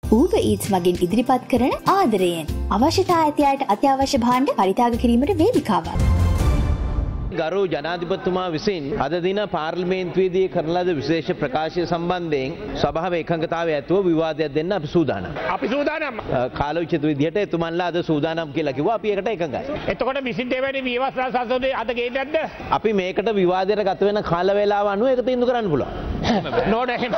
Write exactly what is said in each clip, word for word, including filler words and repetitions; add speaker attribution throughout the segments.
Speaker 1: Uber Eats මගින් ඉදිරිපත් කරන ආදරයෙන් අවශ්‍යතා ඇති අයට අත්‍යවශ්‍ය භාණ්ඩ පරිත්‍යාග කිරීමට වේදිකාවක්.
Speaker 2: ගරු ජනාධිපතිතුමා විසින් අද දින පාර්ලිමේන්තුවේදී කරන ලද විශේෂ ප්‍රකාශය සම්බන්ධයෙන් සභාවේ එකඟතාවය ඇතුව විවාදයක් දෙන්න අපි සූදානම්.
Speaker 3: අපි සූදානම්.
Speaker 2: කාලෝචිත විදිහට එතුමන්ලා අද සූදානම් කියලා කිව්වා. අපි ඒකට එකඟයි.
Speaker 3: එතකොට විසින් දෙවැනි විවස්ථා සංසදයේ අද ගේන්නේ නැද්ද?
Speaker 2: අපි මේකට විවාදයට ගත වෙන කාල වේලාව අනුව ඒක තීන්දුව කරන්න පුළුවන්.
Speaker 3: නෝඩ එහෙම.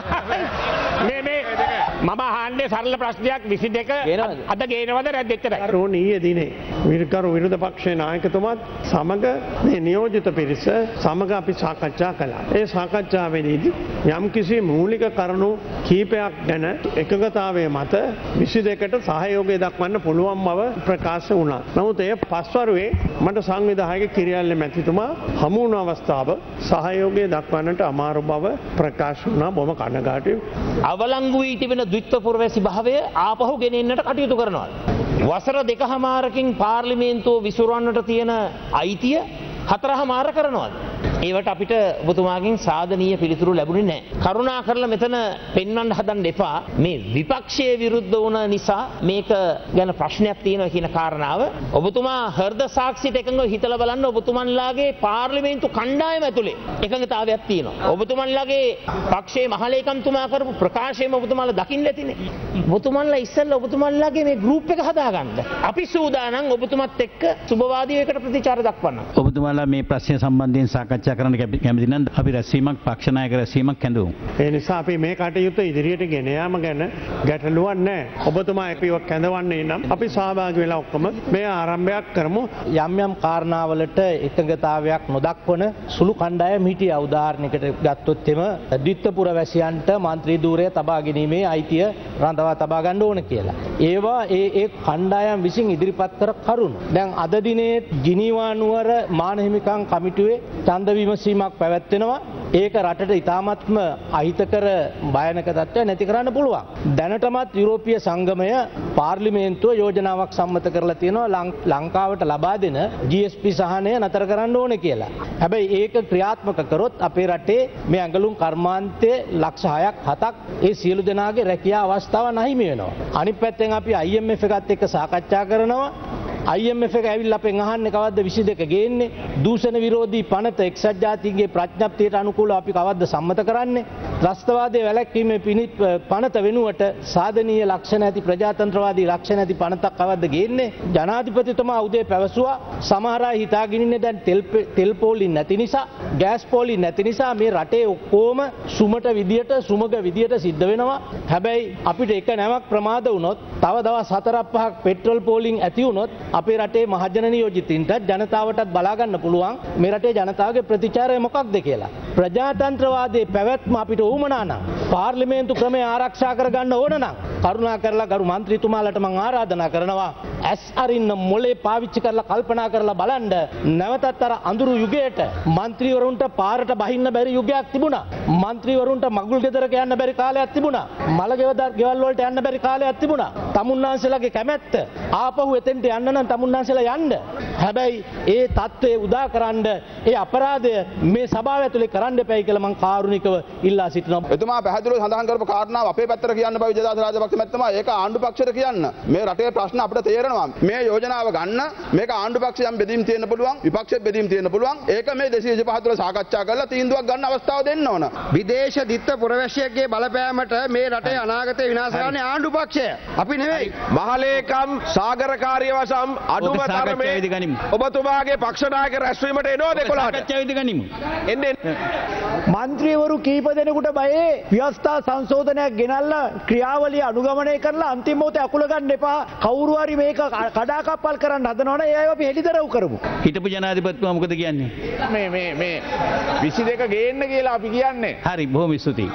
Speaker 3: මේ මේ මම අහන්නේ සරල ප්‍රශ්නයක් විසි දෙක අද ගේනවද නැද්ද එච්චරයි.
Speaker 4: කරුණීය දිනේ විරුද්ධ විරුද්ධ පක්ෂයේ නායකතුමාත් සමග මේ නියෝජිත පිරිස සමග අපි සාකච්ඡා කළා. ඒ සාකච්ඡාවේදී යම්කිසි මූලික කරුණු කීපයක් ගැන එකඟතාවයේ මත විසි දෙකට සහයෝගය දක්වන්න පුළුවන් බව ප්‍රකාශ වුණා. නමුත් ඒ පස්වරුවේ මට සංවිධායක කිරියල්ලේ මැතිතුමා හමු වුණ අවස්ථාව සහයෝගය දක්වන්නට අමාරු බව ප්‍රකාශ වුණා. බොහොම කනගාටුයි.
Speaker 5: අවලංගු වී තිබෙන ද්විත්ව පුරවැසි භාවය ආපහු ගෙනෙන්නට කටයුතු කරනවා. වසර දෙකමාරකින් පාර්ලිමේන්තුව විසුරවන්නට තියෙන අයිතිය හතරමාර කරනවාද? ඒවට අපිට ඔබතුමාගෙන් සාධනීය පිළිතුරු ලැබුණේ නැහැ. කරුණා කරලා මෙතන පෙන්වන්න හදන්න එපා. මේ විපක්ෂයේ විරුද්ධ වුණ නිසා මේක ගැන ප්‍රශ්නයක් තියෙනවා කියන කාරණාව ඔබතුමා හෘද සාක්ෂියට එකඟව හිතලා බලන්න. ඔබතුමන්ලාගේ පාර්ලිමේන්තු කණ්ඩායම ඇතුලේ එකඟතාවයක් තියෙනවා. ඔබතුමන්ලාගේ පක්ෂයේ මහලේකම්තුමා කරපු ප්‍රකාශයම ඔබතුමාලා දකින්න ඇතිනේ. ඔබතුමන්ලා ඉස්සෙල්ලා ඔබතුමන්ලාගේ මේ ගෲප් එක හදාගන්න. අපි සූදානම් ඔබතුමත් එක්ක සුබවාදීව එකට ප්‍රතිචාර දක්වන්න.
Speaker 6: ඔබතුමාලා මේ ප්‍රශ්නය සම්බන්ධයෙන් සාකච්ඡා කරන්න කැමති නම් අපි රැස්වීමක් පක්ෂ නායක රැස්වීමක් කැඳවමු.
Speaker 4: ඒ නිසා අපි මේ කටයුත්ත ඉදිරියට ගෙන යාම ගැන ගැටලුවක් නැහැ. ඔබතුමා අපිව කැඳවන්නේ නම් අපි සහභාගී වෙලා ඔක්කොම මේ ආරම්භයක් කරමු.
Speaker 7: යම් යම් කාරණාවලට එකඟතාවයක් නොදක්වන සුළු කණ්ඩායම් හිටියා. උදාහරණයකට ගත්තොත් එම ද්විත්ව පුරවැසියන්ට මන්ත්‍රී ධූරය තබා ගැනීමේ අයිතිය රඳවා තබා ගන්න ඕන කියලා. ඒවා ඒ ඒ කණ්ඩායම් විසින් ඉදිරිපත් කර කරුණු. දැන් අද දිනේ ජිනීවා නුවර මානහිමිකම් කමිටුවේ ඡන්ද විමසීමක් පැවැත්වෙනවා. ඒක රටට ඉතාමත්ම අහිතකර භයානක තත්ත්වයක් නැති කරන්න පුළුවන්. දැනටමත් යුරෝපීය සංගමය පාර්ලිමේන්තුව යෝජනාවක් සම්මත කරලා තියෙනවා ලංකාවට ලබා දෙන ජී එස් පී සහනය නතර කරන්න ඕනේ කියලා. හැබැයි ඒක ක්‍රියාත්මක කරොත් අපේ රටේ මේ ඇඟලුම් කර්මාන්තයේ ලක්ෂ හයක් හතක් ඒ සියලු දෙනාගේ රැකියා අවස්ථාව නැහිමි වෙනවා. අනිත් පැත්තෙන් අපි ආයි එම් එෆ් එකත් එක්ක සාකච්ඡා කරනවා. ආයි එම් එෆ් එක ඇවිල්ලා අපෙන් අහන්නේ කවද්ද විසි දෙක ගේන්නේ? දූෂණ විරෝධී පනත එක්සත් ජාතීන්ගේ ප්‍රඥප්තියට අනුකූලව අපි කවද්ද සම්මත කරන්නේ? ත්‍රස්තවාදයේ වැළැක්වීමේ පනත වෙනුවට සාධනීය ලක්ෂණ ඇති ප්‍රජාතන්ත්‍රවාදී ලක්ෂණ ඇති පනතක් කවද්ද ගේන්නේ? ජනාධිපතිතුමා උදේ පැවසුවා සමහර අය හිතාගෙන ඉන්නේ දැන් තෙල් තෙල් පොලින් නැති නිසා, ගෑස් පොලින් නැති නිසා මේ රටේ ඔක්කොම සුමට විදියට සුමග විදියට සිද්ධ වෙනවා. හැබැයි අපිට එක නැවක් ප්‍රමාද වුණොත් තව දවස් හතරක් පහක් පෙට්‍රල් පොලින් ඇති වුණොත් අපේ රටේ මහජන නියෝජිතින්ට ජනතාවටත් බලා ගන්න පුළුවන් මේ රටේ ජනතාවගේ ප්‍රතිචාරය මොකක්ද කියලා. ප්‍රජාතන්ත්‍රවාදයේ පැවැත්ම අපිට උවමනා නම් පාර්ලිමේන්තු ක්‍රමය ආරක්ෂා කරගන්න ඕන නම් කරුණා කරලා ගරු මන්ත්‍රීතුමාලට මම ආරාධනා කරනවා ඇස් අරින්න මොලේ පාවිච්චි කරලා කල්පනා කරලා බලන්න. නැවතත් අර අඳුරු යුගයට මන්ත්‍රීවරුන්ට පාරට බහින්න බැරි යුගයක් තිබුණා. මන්ත්‍රීවරුන්ට මගුල් ගෙදරක යන්න බැරි කාලයක් තිබුණා. මලගෙවදා ගෙවල් වලට යන්න බැරි කාලයක් තිබුණා. තමුන්නාන්සේලාගේ කැමැත්ත ආපහු එතෙන්ට යන්න නම් තමුන්නාන්සේලා යන්න. හැබැයි ඒ தત્ත්වය උදාකරන්න ඒ අපරාධය මේ සභාව ඇතුලේ කරන්න එපයි කියලා මම කාරුණිකව ඉල්ලා සිටිනවා.
Speaker 8: එතුමා පැහැදිලිව සඳහන් කරපු කාරණාව අපේ පැත්තට කියන්න බෑ විජේදාස රාජපක්ෂ මැතිතුමා. ඒක ආණ්ඩු පක්ෂයට කියන්න. මේ රටේ ප්‍රශ්න අපිට තේරෙනවා. මේ යෝජනාව ගන්න මේක ආණ්ඩු පක්ෂයන් බෙදීම් තියෙන්න පුළුවන්, විපක්ෂයේ බෙදීම් තියෙන්න පුළුවන්. ඒක මේ දෙසිය විසිපහ තුළ සාකච්ඡා කරලා තීන්දුවක් ගන්න අවස්ථාව දෙන්න ඕන.
Speaker 9: විදේශ දිත්ත පුරවැසියෙක්ගේ බලපෑමට මේ රටේ අනාගතය විනාශ කරන්නේ ආණ්ඩු පක්ෂය. අපි නෙවෙයි.
Speaker 3: මහලේකම් සාගරකාරී වසම් අඩුම තරමේ ඔබතුමාගේ පක්ෂ නායක රැස්වීමට එනවද එකොළහට?
Speaker 6: සාකච්ඡා විදි ගනිමු.
Speaker 3: එන්නේ
Speaker 7: මන්ත්‍රීවරු කීප දෙනෙකුට බයේ ව්‍යවස්ථා සංශෝධනයක් ගෙනල්ලා ක්‍රියාවලිය අනුගමනය කරලා අන්තිම මොහොතේ අකුල ගන්න එපා. කවුරු හරි මේක කඩාකප්පල් කරන්න හදනවනේ ඒ අය අපි හෙලිදරව් කරමු.
Speaker 6: හිටපු ජනාධිපතිතුමා මොකද කියන්නේ?
Speaker 3: මේ මේ මේ විසි දෙක ගේන්න කියලා අපි කියන්නේ.
Speaker 6: හරි බොහොම ස්තුතියි.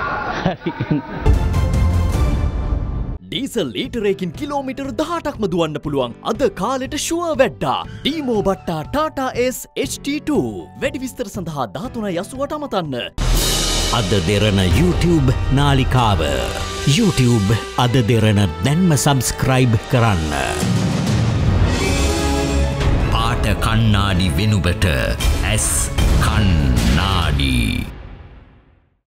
Speaker 10: ඩීසල් ලීටරයකින් කිලෝමීටර් දහඅටක්ම දුවන්න පුළුවන් අද කාලෙට ෂුවර් වැඩ්ඩා. DIMO Batta Tata S H T two. වැඩි විස්තර සඳහා දාතුනයි අසූවට අමතන්න.
Speaker 11: AdaDerana YouTube නාලිකාව. YouTube AdaDerana දැන්ම සබස්ක්‍රයිබ් කරන්න. පාට කන්නාඩි වෙනුබට ඇස් කන්නාඩි.